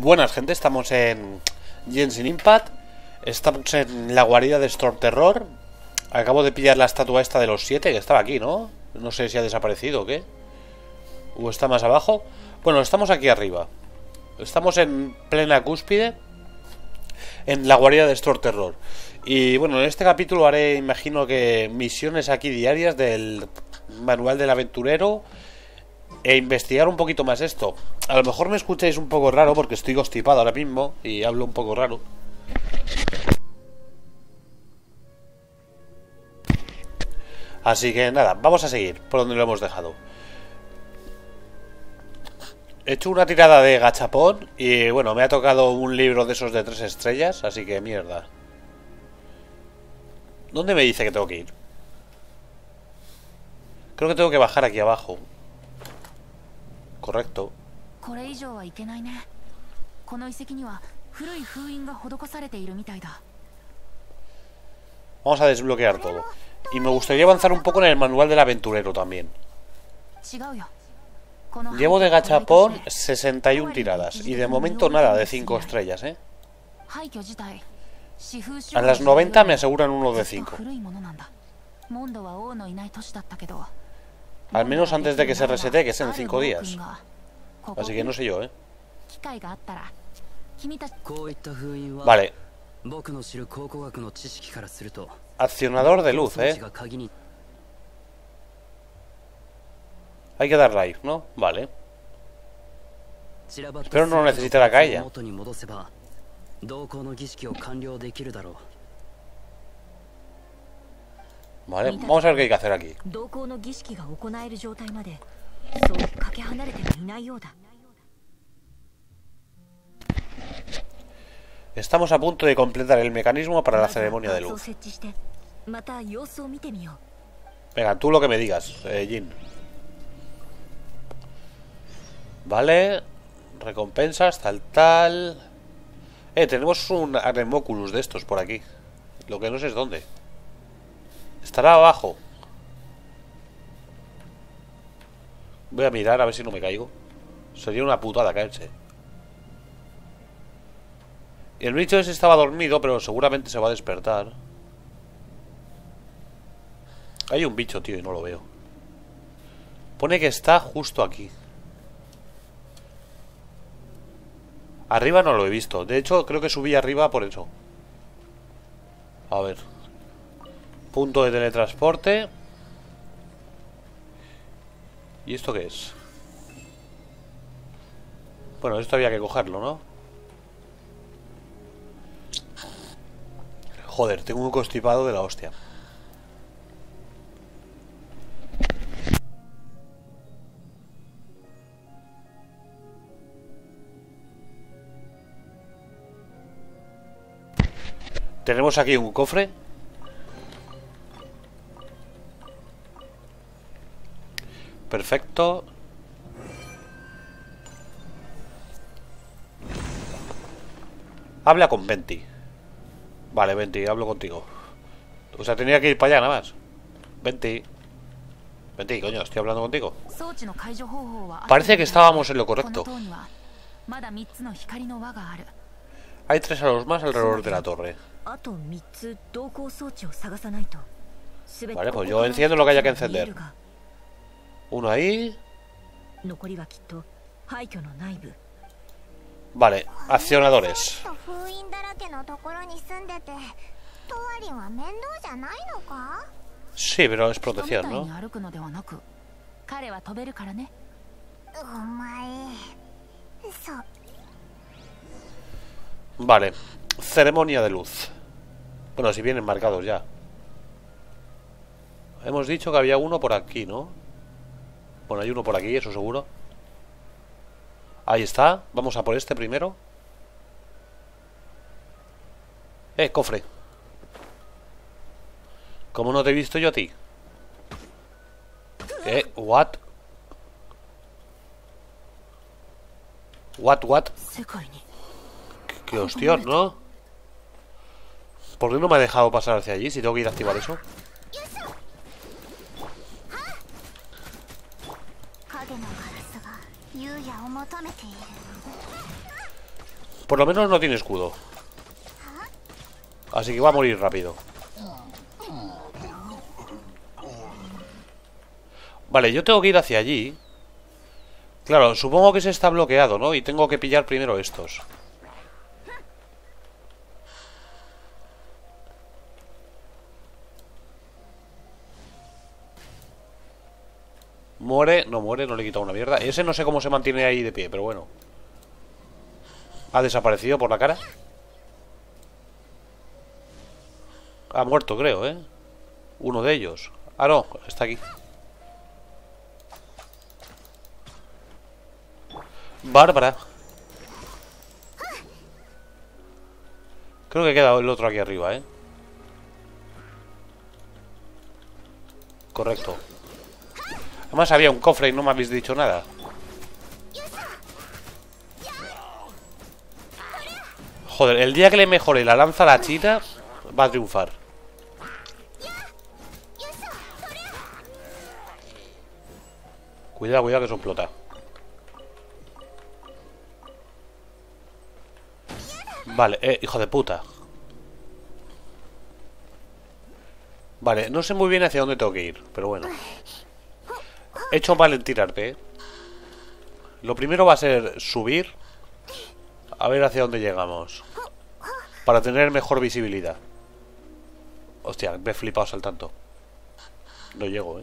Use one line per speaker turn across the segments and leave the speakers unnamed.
Buenas, gente, estamos en Genshin Impact. Estamos en la guarida de Storm Terror. Acabo de pillar la estatua esta de los 7, que estaba aquí, ¿no? No sé si ha desaparecido o qué. O está más abajo. Bueno, estamos aquí arriba. Estamos en plena cúspide, en la guarida de Storm Terror. Y bueno, en este capítulo haré, imagino que misiones aquí diarias del manual del aventurero e investigar un poquito más esto. A lo mejor me escucháis un poco raro porque estoy constipado ahora mismo y hablo un poco raro. Así que nada, vamos a seguir por donde lo hemos dejado. He hecho una tirada de gachapón y bueno, me ha tocado un libro de esos de 3 estrellas, así que mierda. ¿Dónde me dice que tengo que ir? Creo que tengo que bajar aquí abajo. Correcto. Vamos a desbloquear todo. Y me gustaría avanzar un poco en el manual del aventurero también. Llevo de gachapón 61 tiradas. Y de momento nada de 5 estrellas, ¿eh? A las 90 me aseguran uno de 5. Al menos antes de que se resete, que es en 5 días. Así que no sé yo, ¿eh? Vale. Accionador de luz, ¿eh? Hay que dar live, ¿no? Vale. Espero no necesitar a Kaeya. Vale, vamos a ver qué hay que hacer aquí. Estamos a punto de completar el mecanismo para la ceremonia de luz. Venga, tú lo que me digas, Jin. Vale. Recompensas, tal. Tenemos un Anemoculus de estos por aquí. Lo que no sé es dónde. Estará abajo. Voy a mirar a ver si no me caigo. Sería una putada caerse. El bicho ese estaba dormido, pero seguramente se va a despertar. Hay un bicho, tío, y no lo veo. Pone que está justo aquí. Arriba no lo he visto. De hecho, creo que subí arriba por eso. A ver. Punto de teletransporte. ¿Y esto qué es? Bueno, esto había que cogerlo, ¿no? Joder, tengo un constipado de la hostia. Tenemos aquí un cofre. Perfecto. Habla con Venti. Vale, Venti, hablo contigo. O sea, tenía que ir para allá nada más. Venti. Venti, coño, estoy hablando contigo. Parece que estábamos en lo correcto. Hay 3 halos más alrededor de la torre. Vale, pues yo enciendo lo que haya que encender. Uno ahí. Vale, accionadores. Sí, pero es protección, ¿no? Vale, ceremonia de luz. Bueno, si vienen marcados ya. Hemos dicho que había uno por aquí, ¿no? Bueno, hay uno por aquí, eso seguro. Ahí está, vamos a por este primero. Cofre. ¿Cómo no te he visto yo a ti? What? What? Qué hostias, ¿no? ¿Por qué no me ha dejado pasar hacia allí si tengo que ir a activar eso? Por lo menos no tiene escudo. Así que va a morir rápido. Vale, yo tengo que ir hacia allí. Claro, supongo que se está bloqueado, ¿no? Y tengo que pillar primero estos. Muere, no le he quitado una mierda. Ese no sé cómo se mantiene ahí de pie, pero bueno. Ha desaparecido por la cara. Ha muerto, creo, ¿eh? Uno de ellos. Ah, no, está aquí. Bárbara. Creo que queda el otro aquí arriba, ¿eh? Correcto. Además había un cofre y no me habéis dicho nada. Joder, el día que le mejore la lanza a la china va a triunfar. Cuidado, cuidado que eso explota. Vale, hijo de puta. Vale, no sé muy bien hacia dónde tengo que ir, pero bueno. He hecho mal en tirarte, ¿eh? Lo primero va a ser subir. A ver hacia dónde llegamos. Para tener mejor visibilidad. Hostia, me he flipado saltando. No llego, ¿eh?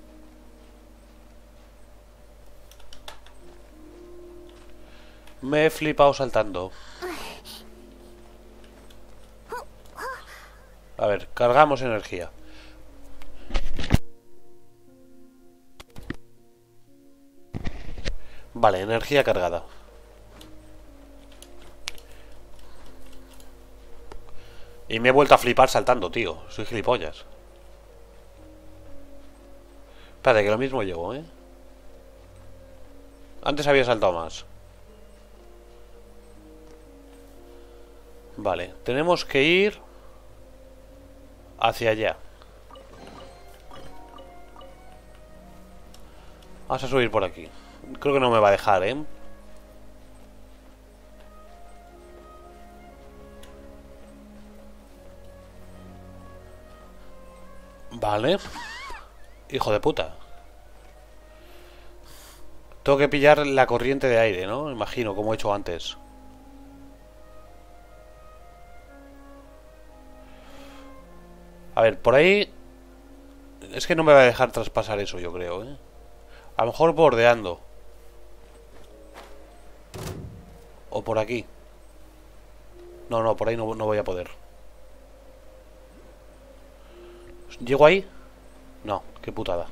Me he flipado saltando. A ver, cargamos energía. Vale, energía cargada. Y me he vuelto a flipar saltando, tío. Soy gilipollas. Espérate, que lo mismo llego, ¿eh? Antes había saltado más. Vale, tenemos que ir hacia allá. Vamos a subir por aquí. Creo que no me va a dejar, ¿eh? Vale. Hijo de puta. Tengo que pillar la corriente de aire, ¿no? Imagino, como he hecho antes. A ver, por ahí... Es que no me va a dejar traspasar eso, yo creo, ¿eh? A lo mejor bordeando. O por aquí. No, no, por ahí no voy a poder. ¿Llego ahí? No, qué putada.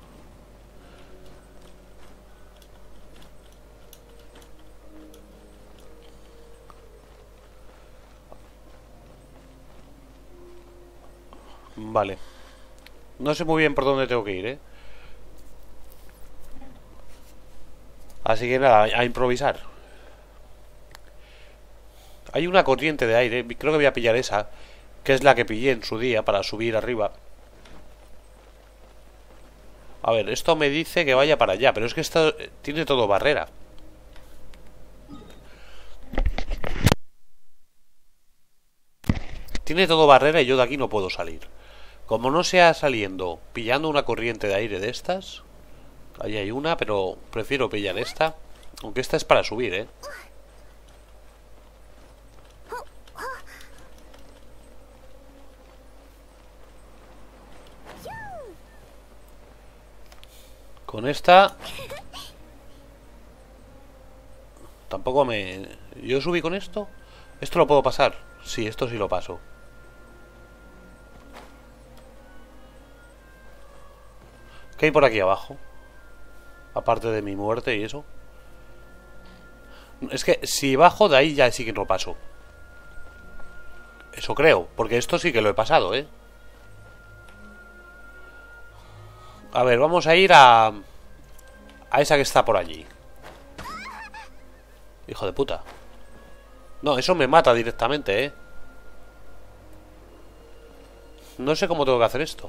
Vale. No sé muy bien por dónde tengo que ir, ¿eh? Así que nada, a improvisar. Hay una corriente de aire, creo que voy a pillar esa, que es la que pillé en su día para subir arriba. A ver, esto me dice que vaya para allá, pero es que esto tiene todo barrera. Tiene todo barrera y yo de aquí no puedo salir. Como no sea saliendo, pillando una corriente de aire de estas. Ahí hay una, pero prefiero pillar esta. Aunque esta es para subir, ¿eh? Con esta... Tampoco me... ¿Yo subí con esto? ¿Esto lo puedo pasar? Sí, esto sí lo paso. ¿Qué hay por aquí abajo? Aparte de mi muerte y eso. Es que si bajo de ahí ya sí que no paso. Eso creo, porque esto sí que lo he pasado, ¿eh? A ver, vamos a ir a esa que está por allí. Hijo de puta. No, eso me mata directamente, ¿eh? No sé cómo tengo que hacer esto.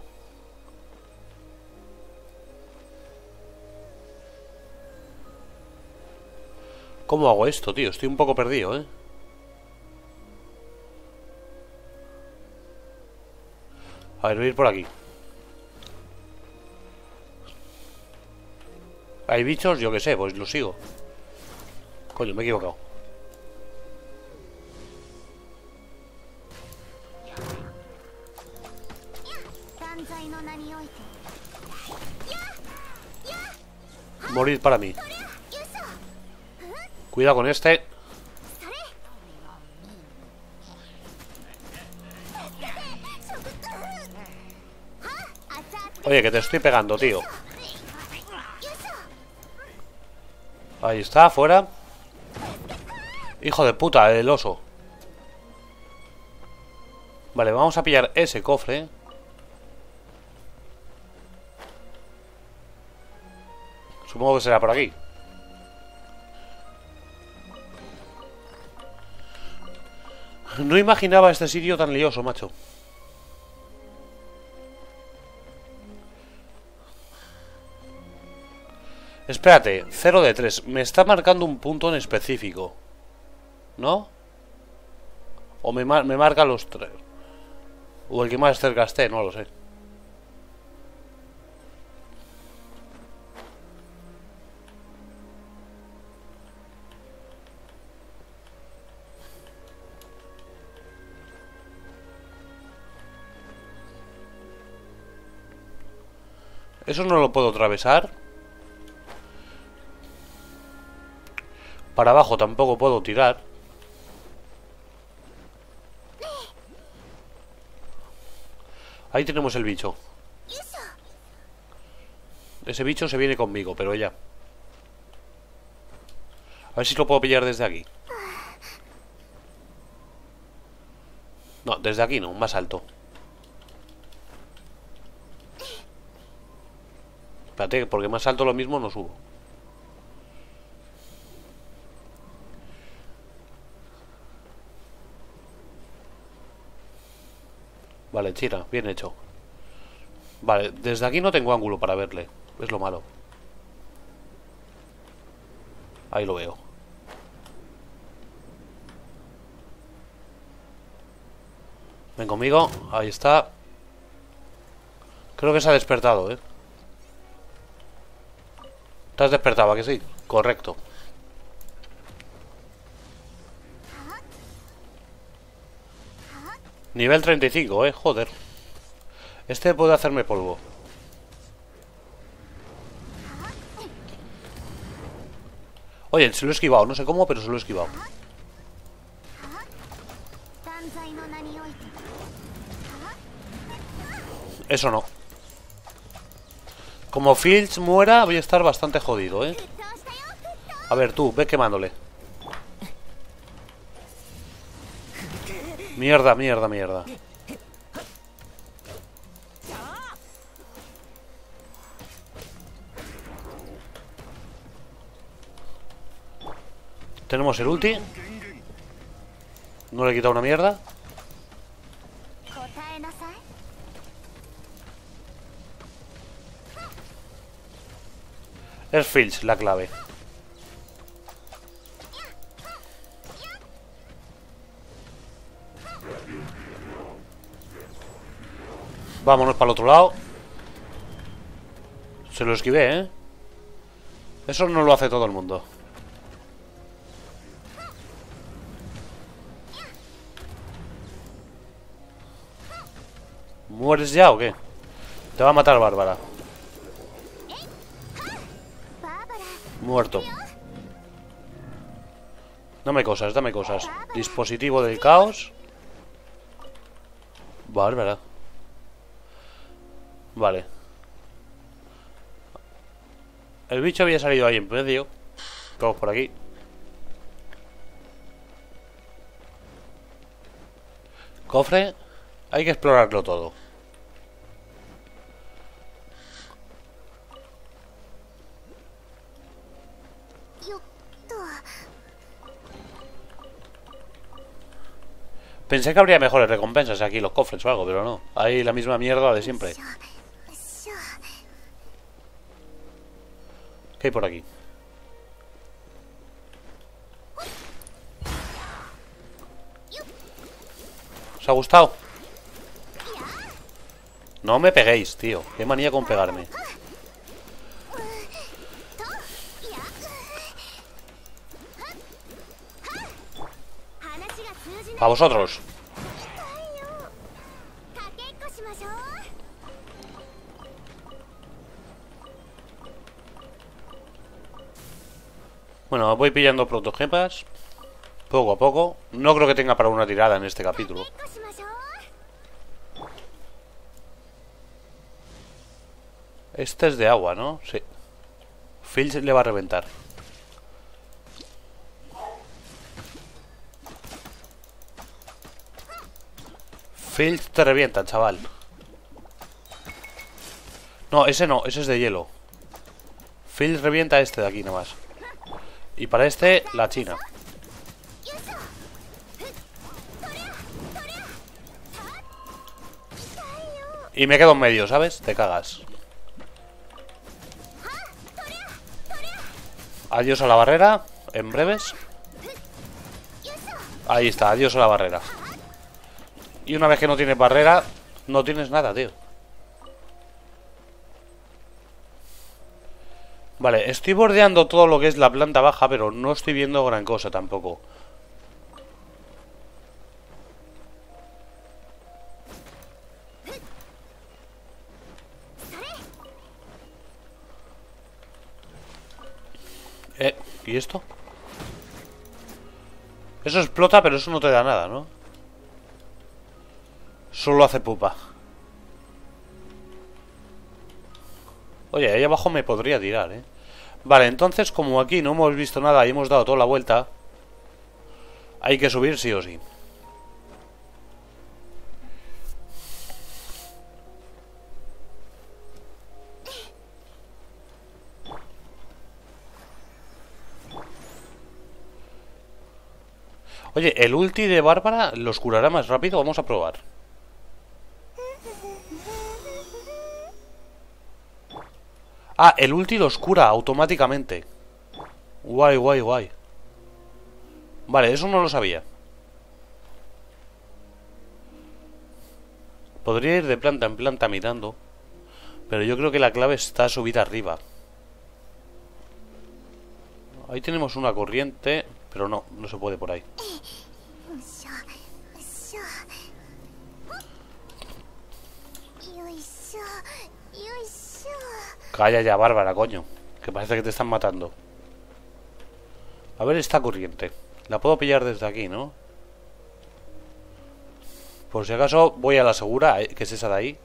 ¿Cómo hago esto, tío? Estoy un poco perdido, ¿eh? A ver, voy a ir por aquí. ¿Hay bichos? Yo qué sé, pues los sigo. Coño, me he equivocado. Morir para mí. Cuidado con este. Oye, que te estoy pegando, tío. Ahí está, fuera. Hijo de puta, el oso. Vale, vamos a pillar ese cofre. Supongo que será por aquí. No imaginaba este sitio tan lioso, macho. Espérate, 0 de 3. Me está marcando un punto en específico, ¿no? O me marca los 3. O el que más cerca esté, no lo sé. Eso no lo puedo atravesar. Para abajo tampoco puedo tirar. Ahí tenemos el bicho. Ese bicho se viene conmigo, pero ya. A ver si lo puedo pillar desde aquí. No, desde aquí no, más alto. Espérate, porque más alto lo mismo no subo. Vale, China, bien hecho. Vale, desde aquí no tengo ángulo para verle. Es lo malo. Ahí lo veo. Ven conmigo, ahí está. Creo que se ha despertado, ¿eh? ¿Te has despertado, a que sí? Correcto. Nivel 35, joder. Este puede hacerme polvo. Oye, se lo he esquivado, no sé cómo, pero se lo he esquivado. Eso no. Como Fields muera, voy a estar bastante jodido, A ver, tú, ve quemándole. Mierda, mierda, mierda. Tenemos el ulti. No le he quitado una mierda. Es Fields la clave. Vámonos para el otro lado. Se lo esquivé, Eso no lo hace todo el mundo. ¿Mueres ya o qué? Te va a matar Bárbara. Muerto. Dame cosas, dame cosas. Dispositivo del caos. Bárbara. Vale. El bicho había salido ahí en medio. Vamos por aquí. Cofre. Hay que explorarlo todo. Pensé que habría mejores recompensas aquí, los cofres o algo, pero no. Hay la misma mierda de siempre. ¿Qué hay por aquí? ¿Os ha gustado? No me peguéis, tío. Qué manía con pegarme. A vosotros. Bueno, voy pillando protogemas poco a poco. No creo que tenga para una tirada en este capítulo. Este es de agua, ¿no? Sí. Phil le va a reventar. Phil te revienta, chaval. No, ese es de hielo. Phil revienta este de aquí nada más. Y para este, la China. Y me quedo en medio, ¿sabes? Te cagas. Adiós a la barrera. En breves. Ahí está, adiós a la barrera. Y una vez que no tienes barrera, no tienes nada, tío. Vale, estoy bordeando todo lo que es la planta baja, pero no estoy viendo gran cosa tampoco. ¿Y esto? Eso explota, pero eso no te da nada, ¿no? Solo hace pupa. Oye, ahí abajo me podría tirar, ¿eh? Vale, entonces como aquí no hemos visto nada y hemos dado toda la vuelta, hay que subir sí o sí. Oye, ¿el ulti de Bárbara los curará más rápido? Vamos a probar. Ah, el ulti los cura automáticamente. Guay, guay, guay. Vale, eso no lo sabía. Podría ir de planta en planta mirando, pero yo creo que la clave está subir arriba. Ahí tenemos una corriente, pero no se puede por ahí. Calla ya, Bárbara, coño. Que parece que te están matando. A ver esta corriente. La puedo pillar desde aquí, ¿no? Por si acaso voy a la segura, que es esa de ahí.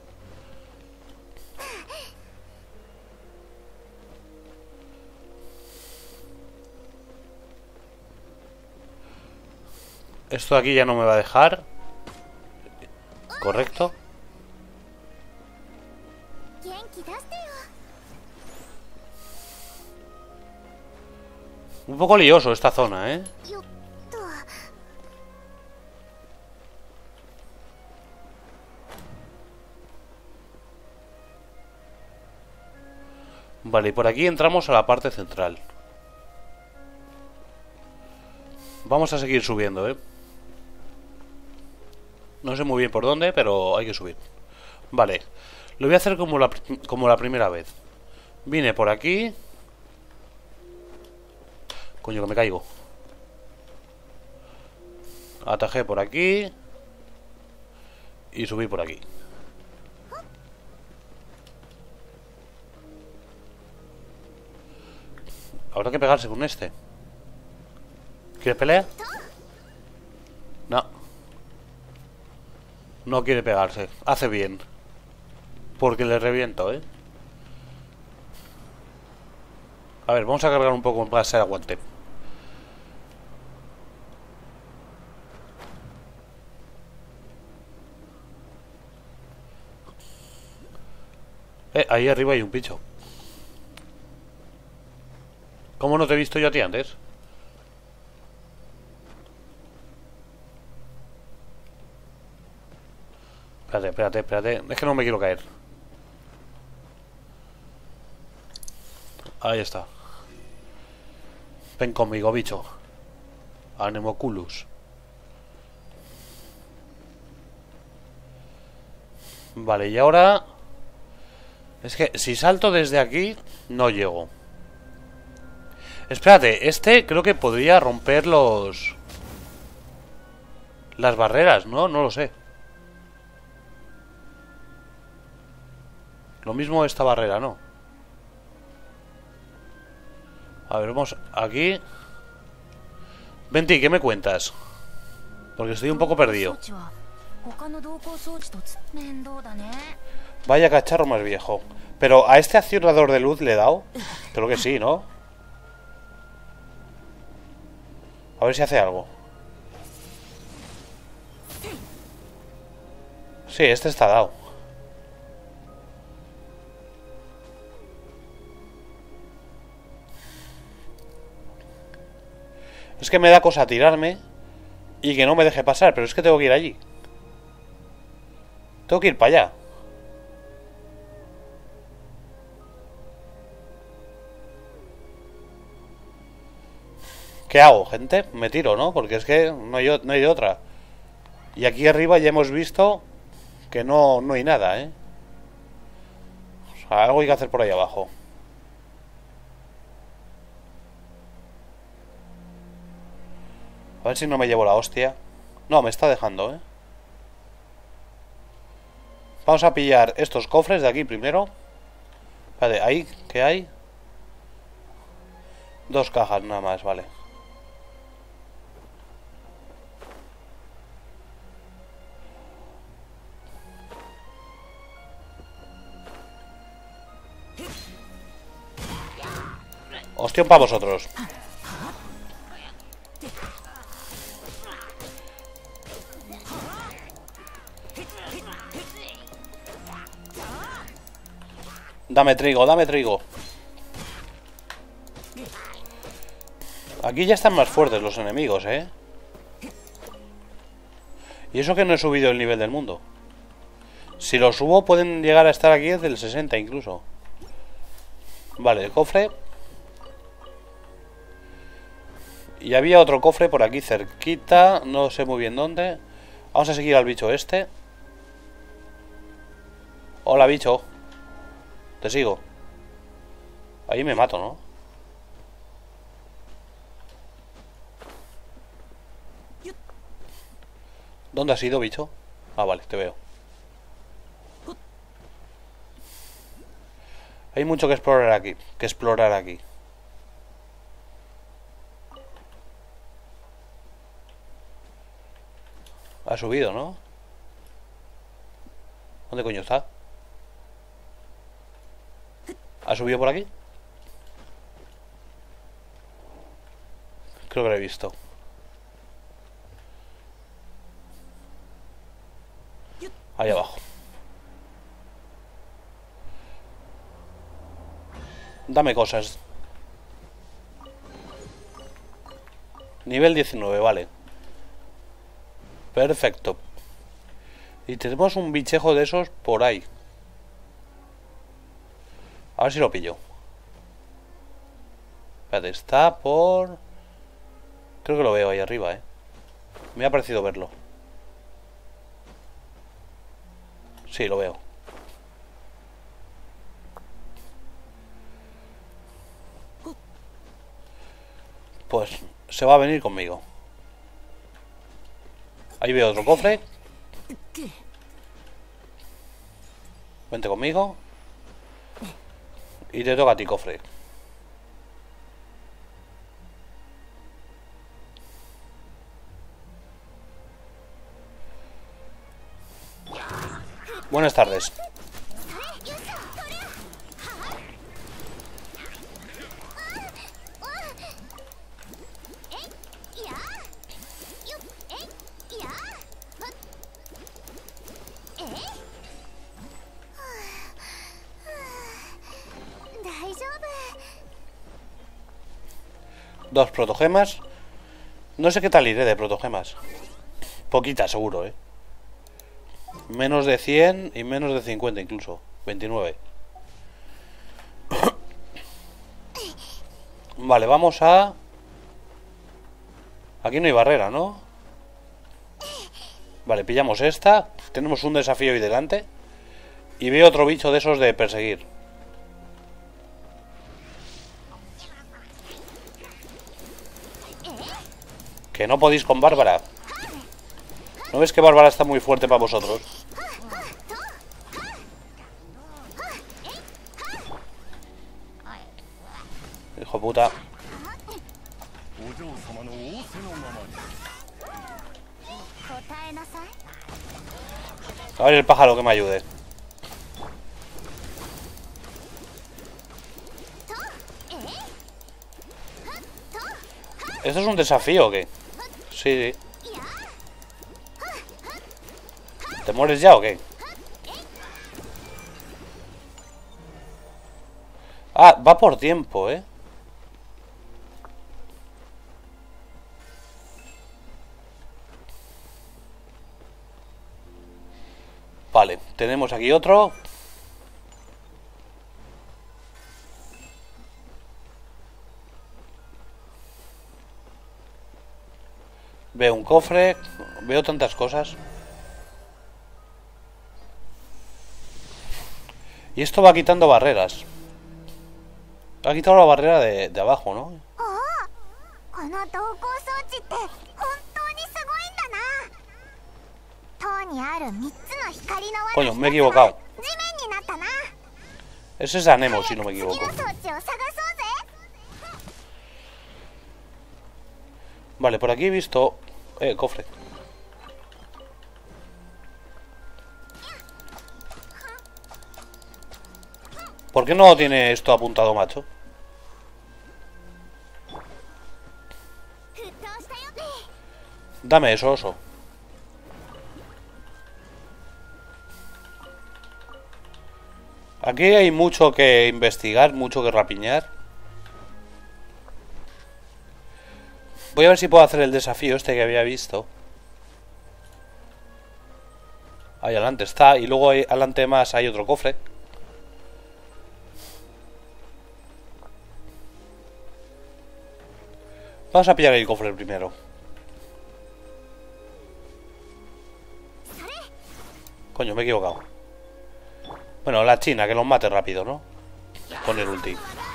Esto de aquí ya no me va a dejar. Correcto. Un poco lioso esta zona, ¿eh? Vale, y por aquí entramos a la parte central. Vamos a seguir subiendo, ¿eh? No sé muy bien por dónde, pero hay que subir. Vale, lo voy a hacer como la primera vez. Vine por aquí. Coño, que me caigo. Atajé por aquí. Y subí por aquí. Habrá que pegarse con este. ¿Quiere pelea? No. No quiere pegarse. Hace bien. Porque le reviento, ¿eh? A ver, vamos a cargar un poco para hacer aguante. Ahí arriba hay un bicho. ¿Cómo no te he visto yo a ti antes? Espérate. Es que no me quiero caer. Ahí está. Ven conmigo, bicho. Anemoculus. Vale, y ahora Es que si salto desde aquí, no llego. Espérate, este creo que podría romper las barreras, ¿no? No lo sé. Lo mismo esta barrera, ¿no? A ver, vamos aquí. Venti, ¿qué me cuentas? Porque estoy un poco perdido. Vaya cacharro más viejo. Pero ¿a este accionador de luz le he dado? Creo que sí, ¿no? A ver si hace algo. Sí, este está dado. Es que me da cosa tirarme y que no me deje pasar, pero es que tengo que ir allí. Tengo que ir para allá. ¿Qué hago, gente? Me tiro, ¿no? Porque es que no hay de otra. Y aquí arriba ya hemos visto que no hay nada, ¿eh? O sea, algo hay que hacer por ahí abajo. A ver si no me llevo la hostia. No, me está dejando, ¿eh? Vamos a pillar estos cofres de aquí primero. Vale, ahí, ¿qué hay? 2 cajas nada más, vale. Ostión para vosotros. Dame trigo, dame trigo. Aquí ya están más fuertes los enemigos, ¿eh? Y eso que no he subido el nivel del mundo. Si lo subo pueden llegar a estar aquí desde el 60 incluso. Vale, el cofre. Y había otro cofre por aquí cerquita. No sé muy bien dónde. Vamos a seguir al bicho este. Hola, bicho. Te sigo. Ahí me mato, ¿no? ¿Dónde has ido, bicho? Ah, vale, te veo. Hay mucho que explorar aquí. Ha subido, ¿no? ¿Dónde coño está? ¿Ha subido por aquí? Creo que lo he visto. Ahí abajo. Dame cosas. Nivel 19, vale. Perfecto. Y tenemos un bichejo de esos por ahí. A ver si lo pillo. Espérate, está por... Creo que lo veo ahí arriba, ¿eh? Me ha parecido verlo. Sí, lo veo. Pues se va a venir conmigo. Ahí veo otro cofre. Vente conmigo. Y te toca a ti, cofre. Buenas tardes. Dos protogemas. No sé qué tal iré de protogemas. Poquita, seguro, ¿eh? Menos de 100 y menos de 50 incluso. 29. Vale, vamos a... Aquí no hay barrera, ¿no? Vale, pillamos esta. Tenemos un desafío ahí delante. Y veo otro bicho de esos de perseguir. Que no podéis con Bárbara. ¿No ves que Bárbara está muy fuerte para vosotros? Hijo de puta. A ver el pájaro que me ayude. ¿Esto es un desafío o qué? Sí, sí. ¿Te mueres ya o qué? Ah, va por tiempo, ¿eh? Vale, tenemos aquí otro. Veo un cofre. Veo tantas cosas. Y esto va quitando barreras. Ha quitado la barrera de abajo, ¿no? Coño, me he equivocado. Ese es Anemo, si no me equivoco. Vale, por aquí he visto... cofre. ¿Por qué no tiene esto apuntado, macho? Dame eso, oso. Aquí hay mucho que investigar, mucho que rapiñar. Voy a ver si puedo hacer el desafío este que había visto. Ahí adelante está. Y luego ahí adelante más hay otro cofre. Vamos a pillar el cofre primero. Coño, me he equivocado. Bueno, la china, que los mate rápido, ¿no? Con el ulti.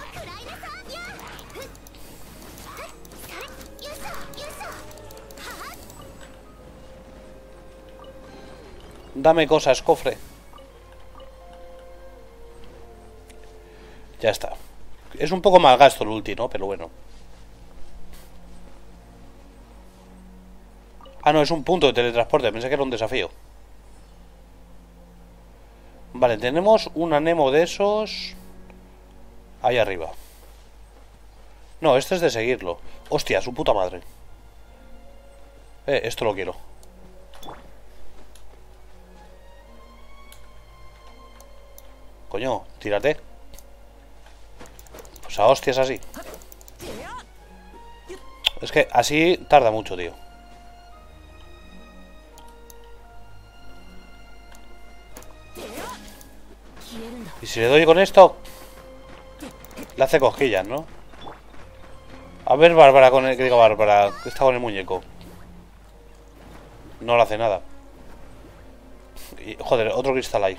Dame cosas, cofre. Ya está. Es un poco mal gasto el ulti, ¿no? Pero bueno. Ah, no, es un punto de teletransporte. Pensé que era un desafío. Vale, tenemos un Anemo de esos ahí arriba. No, este es de seguirlo. Hostia, su puta madre. Esto lo quiero. Coño, tírate. Pues a hostias así. Es que así tarda mucho, tío. Y si le doy con esto, le hace cosquillas, ¿no? A ver, Bárbara con el... Que diga Bárbara, que está con el muñeco. No le hace nada. Y, joder, otro cristal ahí.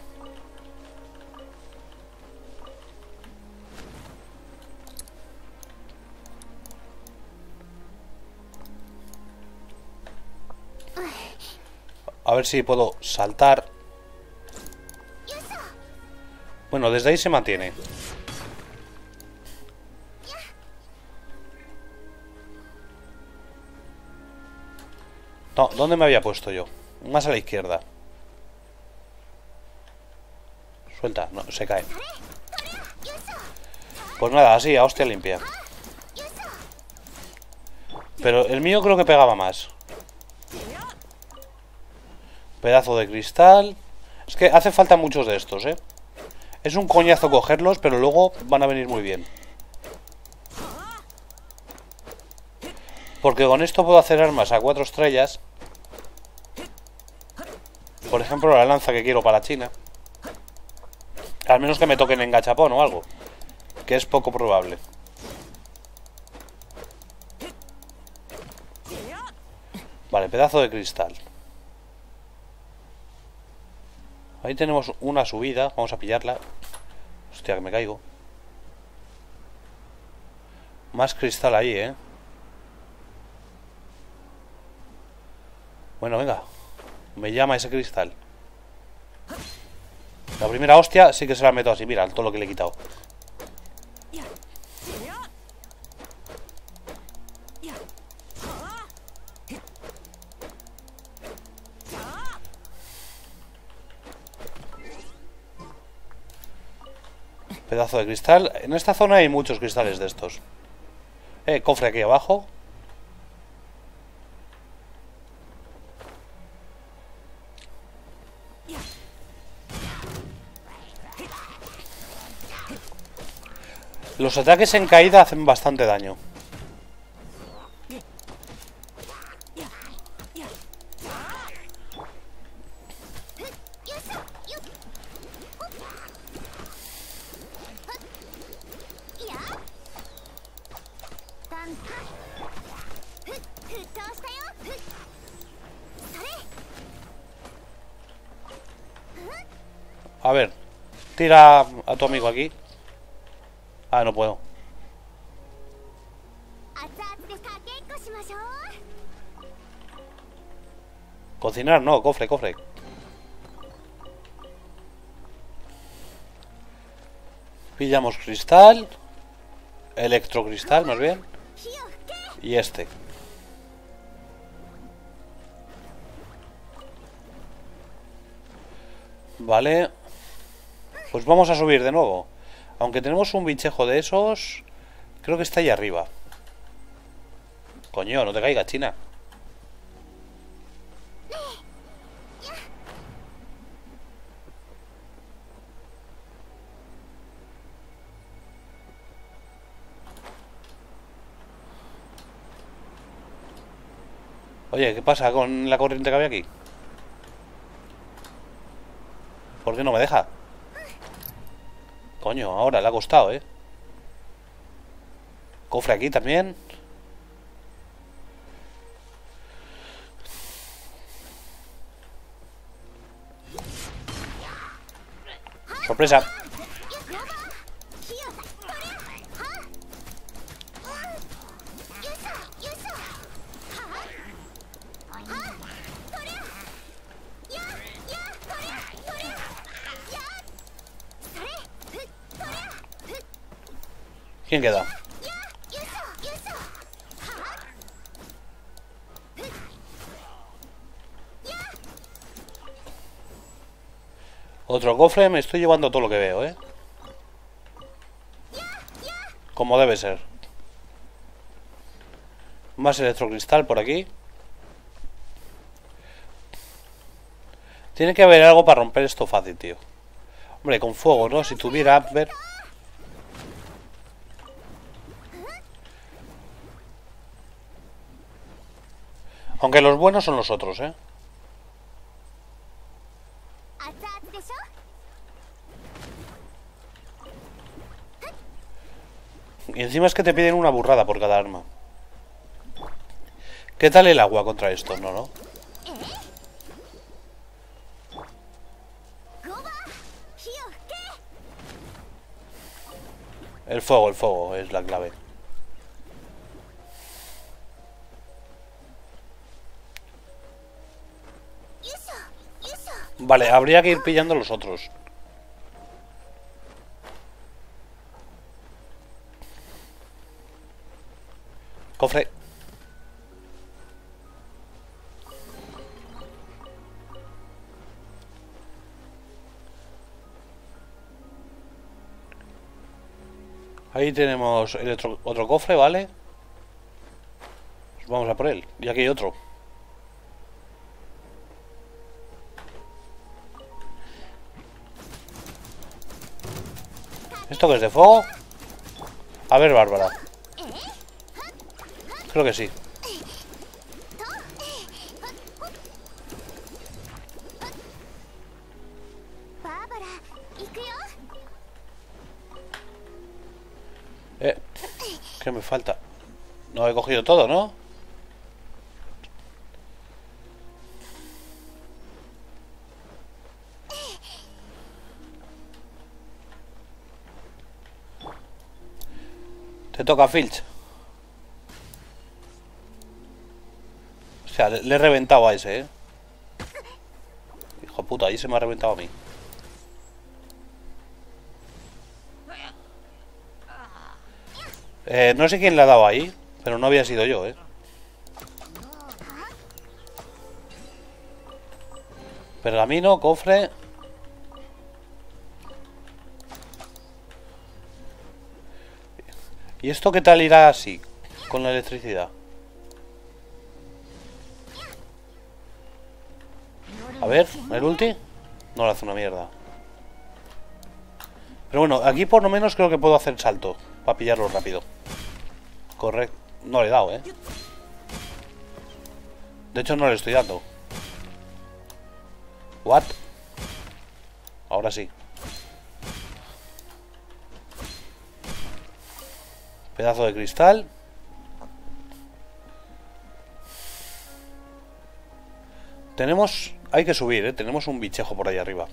A ver si puedo saltar. Bueno, desde ahí se mantiene. No, ¿dónde me había puesto yo? Más a la izquierda. Suelta, no, se cae. Pues nada, así, a hostia limpia. Pero el mío creo que pegaba más. Pedazo de cristal. Es que hace falta muchos de estos, ¿eh? Es un coñazo cogerlos, pero luego van a venir muy bien. Porque con esto puedo hacer armas a 4 estrellas. Por ejemplo, la lanza que quiero para la China. Al menos que me toquen en gachapón o algo. Que es poco probable. Vale, pedazo de cristal. Ahí tenemos una subida. Vamos a pillarla. Hostia, que me caigo. Más cristal ahí, ¿eh? Bueno, venga. Me llama ese cristal. La primera hostia sí que se la meto así. Mira, todo lo que le he quitado. Pedazo de cristal. En esta zona hay muchos cristales de estos. Cofre aquí abajo. Los ataques en caída hacen bastante daño. A ver, tira a tu amigo aquí. Ah, no puedo. Cocinar, no, cofre, cofre. Pillamos cristal. Electrocristal, más bien. Y este. Vale. Pues vamos a subir de nuevo. Aunque tenemos un bichejo de esos. Creo que está ahí arriba. Coño, no te caigas, China. Oye, ¿qué pasa con la corriente que había aquí? ¿Por qué no me deja? Coño, ahora le ha costado, ¿eh? Cofre aquí también. Sorpresa. ¿Quién queda? Otro cofre, me estoy llevando todo lo que veo, ¿eh? Como debe ser. Más electrocristal por aquí. Tiene que haber algo para romper esto fácil, tío. Hombre, con fuego, ¿no? Si tuviera... ver. Aunque los buenos son los otros, ¿eh? Y encima es que te piden una burrada por cada arma. ¿Qué tal el agua contra esto? No, no. El fuego es la clave. Vale, habría que ir pillando los otros. Cofre. Ahí tenemos el otro cofre, ¿vale? Pues vamos a por él. Y aquí hay otro. ¿Esto qué es de fuego? A ver, Bárbara. Creo que sí. ¿Qué me falta? No he cogido todo, ¿no? Te toca, Filch. sea, le he reventado a ese, ¿eh? Hijo de puta, ahí se me ha reventado a mí. No sé quién le ha dado ahí, pero no había sido yo, ¿eh? Pergamino, cofre. ¿Y esto qué tal irá así? Con la electricidad. A ver, el ulti. No le hace una mierda. Pero bueno, aquí por lo menos creo que puedo hacer salto para pillarlo rápido. Correcto. No le he dado, ¿eh? De hecho no le estoy dando. What? Ahora sí. Pedazo de cristal. Tenemos... Hay que subir, ¿eh? Tenemos un bichejo por ahí arriba.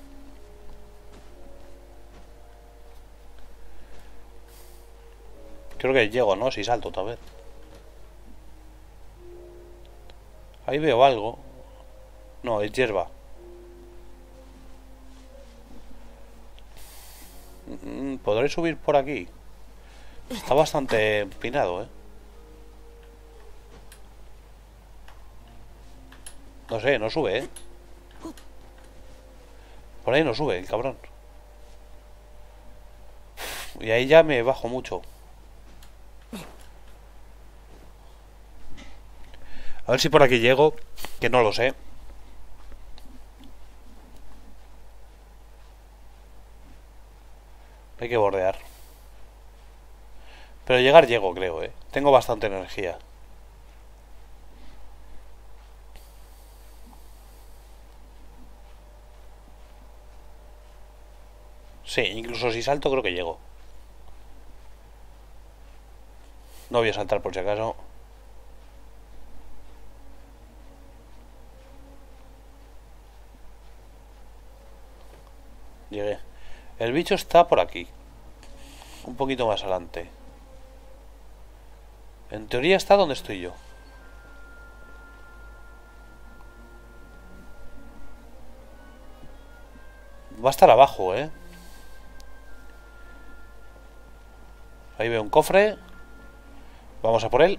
Creo que llego, ¿no? Si salto, tal vez. Ahí veo algo. No, es hierba. ¿Podré subir por aquí? Está bastante empinado, ¿eh? No sé, no sube, ¿eh? Por ahí no sube, el cabrón. Y ahí ya me bajo mucho. A ver si por aquí llego, que no lo sé. Hay que bordear. Pero llegar llego, creo, ¿eh? Tengo bastante energía. Sí, incluso si salto creo que llego. No voy a saltar por si acaso. Llegué. El bicho está por aquí. Un poquito más adelante. En teoría está donde estoy yo. Va a estar abajo, ¿eh? Ahí veo un cofre. Vamos a por él.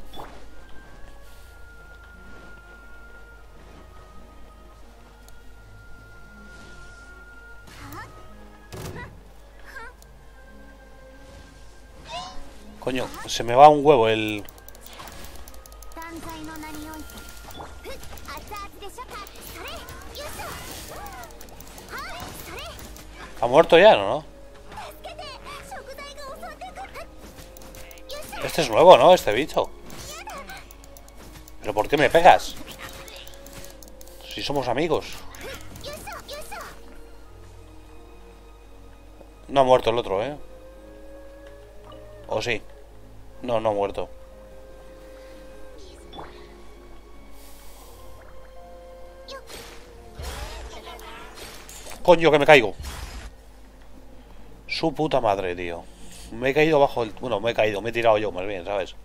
Coño, se me va un huevo el... ¿Ha muerto ya, no? Este es nuevo, ¿no? Este bicho. ¿Pero por qué me pegas? Si somos amigos. No ha muerto el otro, ¿eh? ¿O sí? No, no ha muerto. Coño, que me caigo. Su puta madre, tío. Me he caído bajo el... Bueno, me he caído, me he tirado yo más bien, ¿sabes?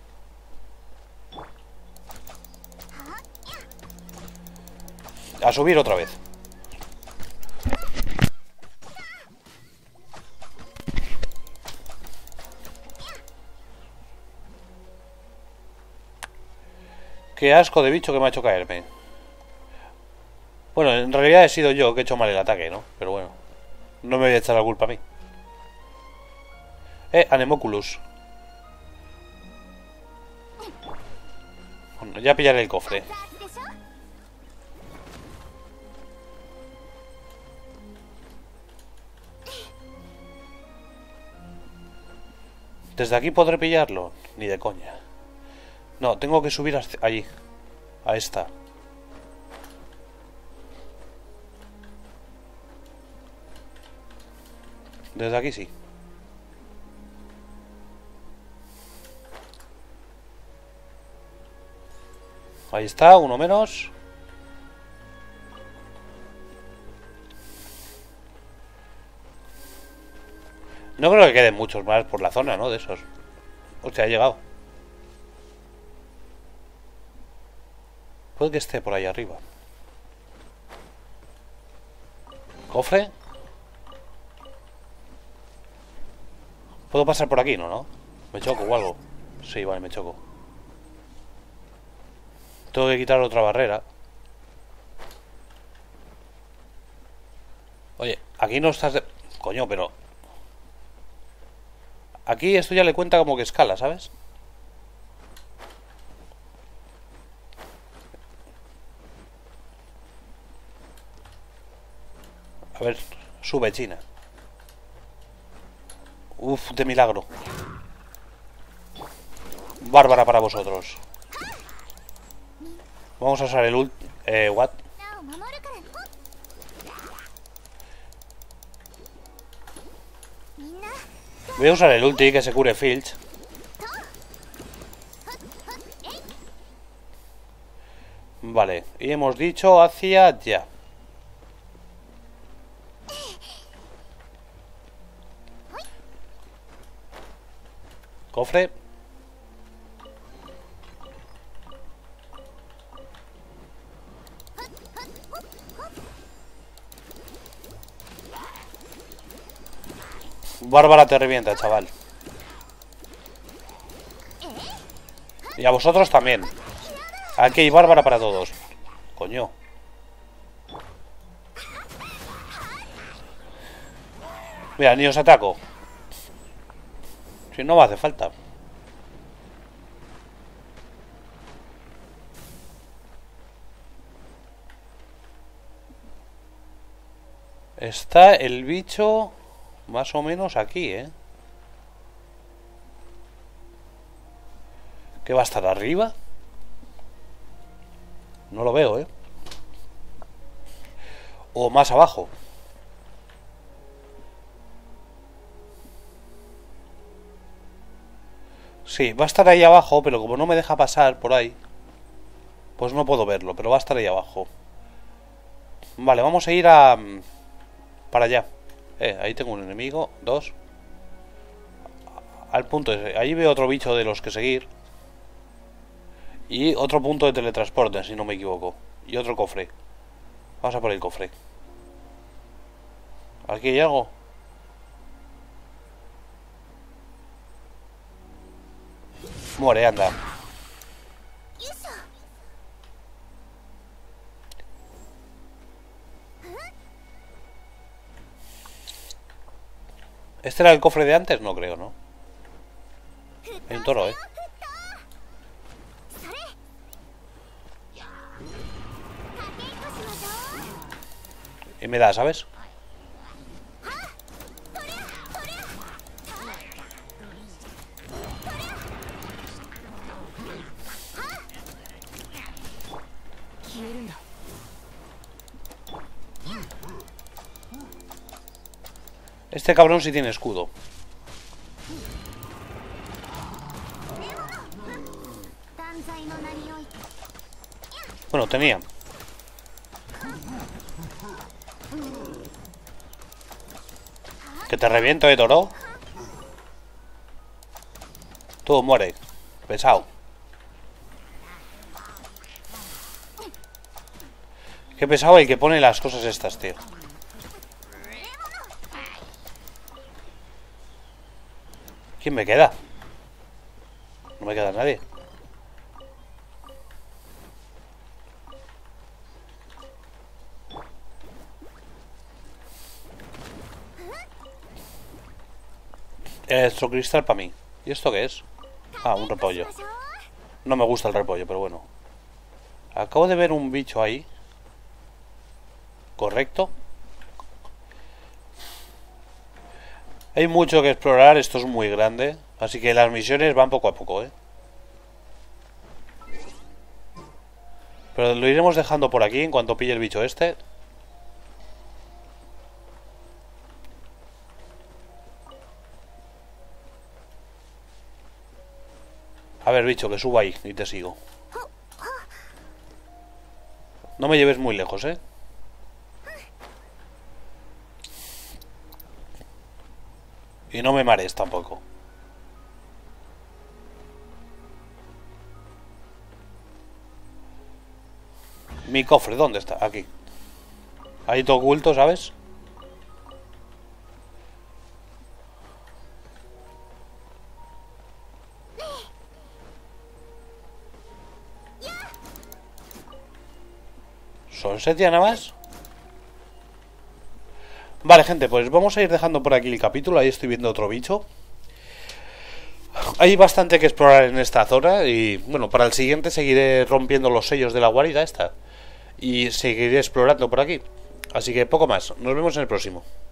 A subir otra vez. Qué asco de bicho que me ha hecho caerme. Bueno, en realidad he sido yo que he hecho mal el ataque, ¿no? Pero bueno. No me voy a echar la culpa a mí. Anemoculus. Bueno, ya pillaré el cofre. ¿Desde aquí podré pillarlo? Ni de coña. No, tengo que subir hasta allí. A esta. Desde aquí sí. Ahí está, uno menos. No creo que queden muchos más por la zona, ¿no? De esos. Hostia, ha llegado. Puede que esté por ahí arriba. ¿Cofre? ¿Puedo pasar por aquí? No. ¿Me choco o algo? Sí, vale, me choco. Tengo que quitar otra barrera. Oye, aquí no estás de... Coño, pero... Aquí esto ya le cuenta como que escala, ¿sabes? A ver, sube, China. Uf, de milagro. Bárbara para vosotros. Vamos a usar el ult... what? Voy a usar el ulti que se cure Filch. Vale, y hemos dicho hacia allá. Cofre. Bárbara te revienta, chaval. Y a vosotros también. Aquí hay Bárbara para todos. Coño. Mira, ni os ataco. Si no me hace falta. Está el bicho más o menos aquí, ¿eh? ¿Qué va a estar arriba? No lo veo, ¿eh? O más abajo. Sí, va a estar ahí abajo, pero como no me deja pasar por ahí, pues no puedo verlo, pero va a estar ahí abajo. Vale, vamos a ir a... para allá. Ahí tengo un enemigo, dos. Al punto ese. Ahí veo otro bicho de los que seguir. Y otro punto de teletransporte, si no me equivoco. Y otro cofre. Vamos a por el cofre. ¿Aquí hay algo? Muere, anda. ¿Este era el cofre de antes? No creo, ¿no? Hay un toro, ¿eh? Y me da, ¿sabes? Este cabrón sí tiene escudo. Bueno, tenía. Que te reviento, toro. Tú muere. Pesado. Qué pesado el que pone las cosas estas, tío. ¿Quién me queda? No me queda nadie. Electrocristal para mí. ¿Y esto qué es? Ah, un repollo. No me gusta el repollo, pero bueno. Acabo de ver un bicho ahí. ¿Correcto? Hay mucho que explorar, esto es muy grande. Así que las misiones van poco a poco, ¿eh? Pero lo iremos dejando por aquí en cuanto pille el bicho este. A ver, bicho, que suba ahí y te sigo. No me lleves muy lejos, ¿eh? Y no me marees tampoco. Mi cofre, ¿dónde está? Aquí. Ahí todo oculto, ¿sabes? ¿Son 7 nada más? Vale, gente, pues vamos a ir dejando por aquí el capítulo. Ahí estoy viendo otro bicho. Hay bastante que explorar en esta zona. Y bueno, para el siguiente seguiré rompiendo los sellos de la guarida esta. Y seguiré explorando por aquí. Así que poco más. Nos vemos en el próximo.